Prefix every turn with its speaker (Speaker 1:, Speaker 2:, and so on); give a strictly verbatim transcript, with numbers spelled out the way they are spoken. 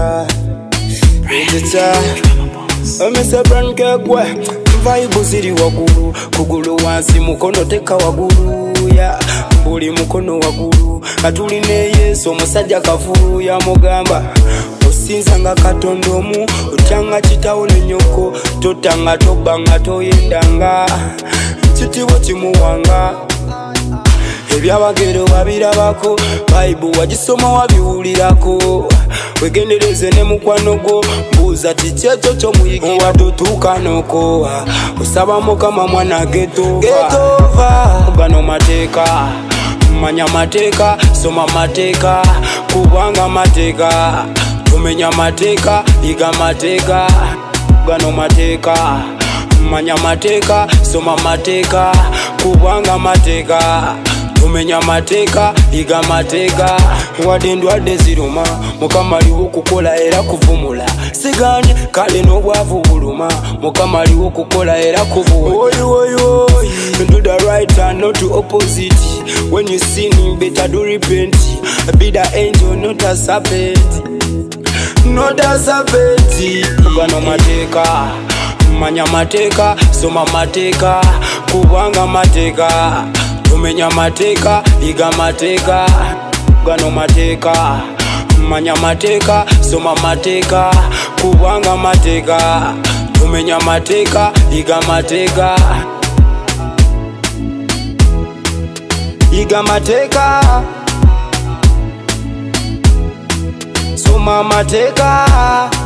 Speaker 1: Ridita, Ridita. Mister Bryan kegwe, vibe ziri wagulu, kugulu wansi mukono teka wagulu ya, mbuli mukono wagulu, katuli ne Yesu omusajja kafulu ya mugamba. Osinzanga katondomu, otanga chitawo ne nyoko, totanga tobanga toyendanga, kitiwo kimuwanga. Ebyabagero babirabako, Bible wagisoma wabiwulirako, wegendereze ne mukwano gwo, mbuuza kiki ekyo ky'omuyigiro watutuuka n'okoowa, osaba Mukama mwana getova. Gano mateeka, manya mateeka, soma mateeka, kubanga mateeka, tumenya mateeka, yiga mateeka. Gano mateeka, manya mateeka, soma mateeka, kubanga mateeka, tumenya mateeka, yiga mateeka. Wadde endwadde ziruma, Mukama aliwo kukola era kuvumula. Siganye kale n'obwavu buluma, Mukama aliwo kukola era kuvuwa. Oy oy oy, do the right and not to opposite. When you sin, better do repent. Be the angel, not a serpent. Not a serpent. Gano mateeka, manya mateeka, soma mateeka, kubanga mateeka, tumenya mateeka, yiga mateeka. Gano mateeka, manya mateeka, soma mateeka, kubanga mateeka, tumenya mateeka, yiga mateeka. Yiga mateeka, soma mateeka.